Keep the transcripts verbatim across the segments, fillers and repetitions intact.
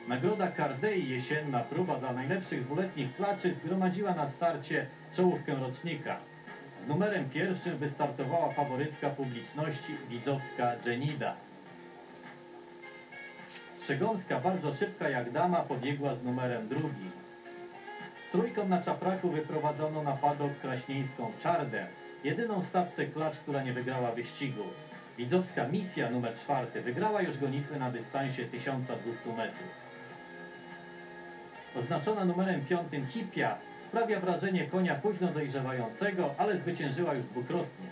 Nagroda Cardei jesienna próba dla najlepszych dwuletnich klaczy zgromadziła na starcie czołówkę rocznika. Z numerem pierwszym wystartowała faworytka publiczności widzowska Dżenida. Strzegomska, bardzo szybka jak dama, pobiegła z numerem drugim. Trójką na czafraku wyprowadzono na padok kraśnieńską Czardę, jedyną w stawce klacz, która nie wygrała wyścigu. Widzowska Misja numer czwarty wygrała już gonitwę na dystansie tysiąc dwieście metrów. Oznaczona numerem piątym Hipia sprawia wrażenie konia późno dojrzewającego, ale zwyciężyła już dwukrotnie.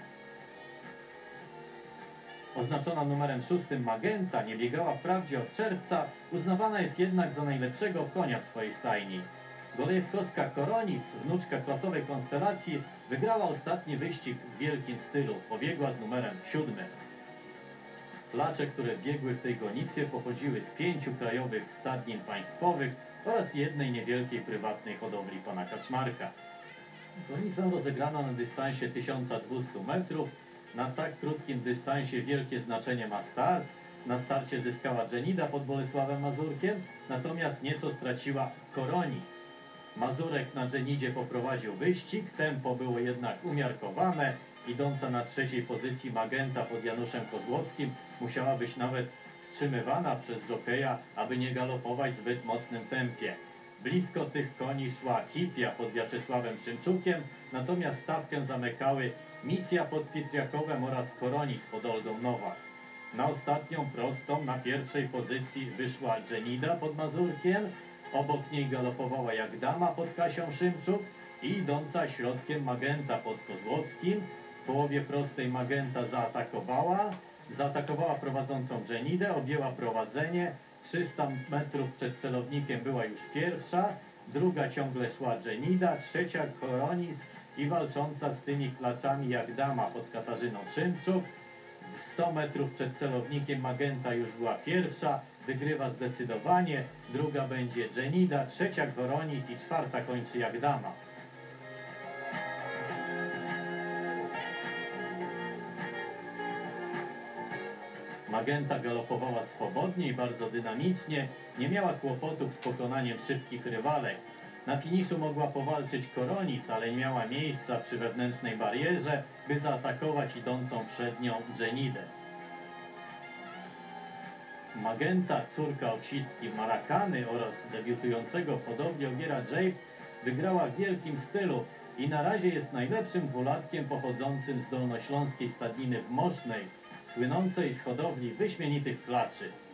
Oznaczona numerem szóstym Magenta nie biegała wprawdzie od czerwca, uznawana jest jednak za najlepszego konia w swojej stajni. Golejewkowska Koronis, wnuczka klasowej konstelacji, wygrała ostatni wyścig w wielkim stylu. Pobiegła z numerem siódmym. Klacze, które biegły w tej gonitwie, pochodziły z pięciu krajowych stadnin państwowych oraz jednej niewielkiej prywatnej hodowli pana Kaczmarka. Gonitwę rozegrano na dystansie tysiąc dwieście metrów. Na tak krótkim dystansie wielkie znaczenie ma start. Na starcie zyskała Dżenida pod Bolesławem Mazurkiem, natomiast nieco straciła Koronis. Mazurek na Dżenidzie poprowadził wyścig, tempo było jednak umiarkowane. Idąca na trzeciej pozycji Magenta pod Januszem Kozłowskim musiała być nawet wstrzymywana przez żokeja, aby nie galopować w zbyt mocnym tempie. Blisko tych koni szła Hipia pod Wiaczesławem Szymczukiem, natomiast stawkę zamykały Misja pod Pietriakowem oraz Koronis pod Olgą Nowak. Na ostatnią prostą na pierwszej pozycji wyszła Dżenida pod Mazurkiem, obok niej galopowała jak dama pod Kasią Szymczuk i idąca środkiem Magenta pod Kozłowskim. W połowie prostej Magenta zaatakowała, zaatakowała prowadzącą Dżenidę, objęła prowadzenie, trzysta metrów przed celownikiem była już pierwsza, druga ciągle szła Dżenida, trzecia Koronis i walcząca z tymi klaczami jak dama pod Katarzyną Szymczuk. sto metrów przed celownikiem Magenta już była pierwsza, wygrywa zdecydowanie, druga będzie Dżenida, trzecia Koronis i czwarta kończy jak dama. Magenta galopowała swobodnie i bardzo dynamicznie, nie miała kłopotów z pokonaniem szybkich rywalek. Na finiszu mogła powalczyć Koronis, ale nie miała miejsca przy wewnętrznej barierze, by zaatakować idącą przed nią Dżenidę. Magenta, córka oksistki Marakany oraz debiutującego podobnie Ogiera Jape, wygrała w wielkim stylu i na razie jest najlepszym dwulatkiem pochodzącym z dolnośląskiej stadniny w Mosznej, słynącej z hodowli wyśmienitych klaczy.